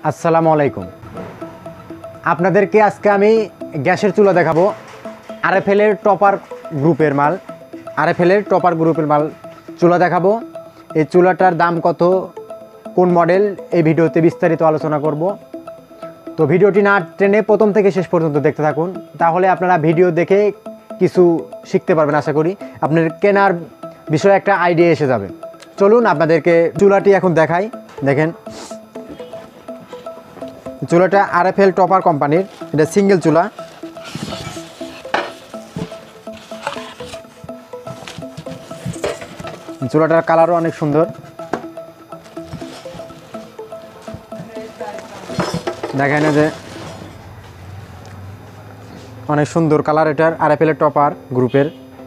আসসালামু আলাইকুম। আপনাদেরকে আজকে আমি গ্যাসের চুলা দেখাবো। আরএফএলের টপার গ্রুপের মাল চুলা দেখাবো। এই চুলাটার দাম কত, কোন মডেল, এই ভিডিওতে বিস্তারিত আলোচনা করব। তো ভিডিওটি না টেনে প্রথম থেকে শেষ পর্যন্ত দেখতে থাকুন, তাহলে আপনারা ভিডিও দেখে কিছু শিখতে পারবেন। আশা করি আপনার কেনার বিষয়ে একটা আইডিয়া এসে যাবে। চলুন আপনাদেরকে চুলাটি এখন দেখাই। দেখেন, চুলাটা আরএফএল টপার কোম্পানির, এটা সিঙ্গেল চুলা। চুলাটার কালারও অনেক সুন্দর। দেখেন যে অনেক সুন্দর কালার এটার, আরএফএল টপার গ্রুপের।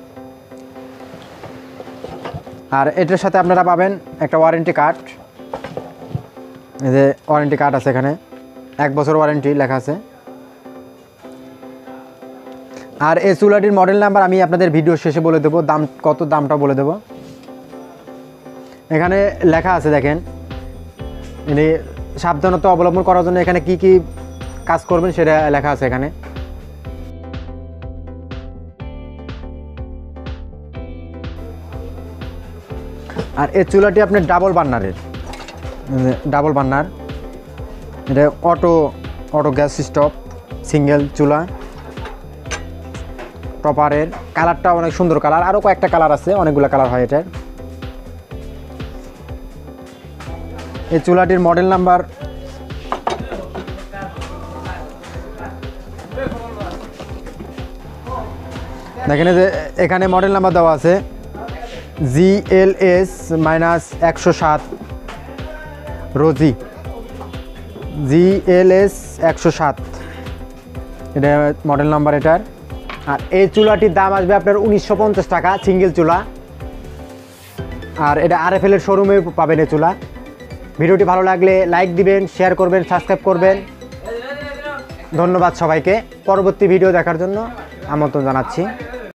আর এটার সাথে আপনারা পাবেন একটা ওয়ারেন্টি কার্ড। এই যে ওয়ারেন্টি কার্ড আছে, এখানে 1 বছর ওয়ারেন্টি লেখা আছে। আর এই চুলাটির মডেল নাম্বার আমি আপনাদের ভিডিও শেষে বলে দেবো, দামটা বলে দেবো। এখানে লেখা আছে, দেখেন, মানে সাবধানতা অবলম্বন করার জন্য এখানে কি কি কাজ করবেন সেটা লেখা আছে এখানে। আর এই চুলাটি আপনার ডাবল বার্নার, এটা অটো গ্যাস স্টোভ, সিঙ্গেল চুলা, টপারের। কালারটা অনেক সুন্দর কালার, আরও কয়েকটা কালার আছে, অনেকগুলো কালার হয় এটার। এই চুলাটির মডেল নাম্বার দেখেন, যে এখানে মডেল নাম্বার দেওয়া আছে GLS-107 রোজি, GLS-107 এটা মডেল নাম্বার এটার। আর এই চুলাটির দাম আসবে আপনার 1950 টাকা, সিঙ্গেল চুলা। আর এটা আরএফএলের শোরুমে পাবেন এই চুলা। ভিডিওটি ভালো লাগলে লাইক দিবেন, শেয়ার করবেন, সাবস্ক্রাইব করবেন। ধন্যবাদ সবাইকে। পরবর্তী ভিডিও দেখার জন্য আমন্ত্রণ জানাচ্ছি।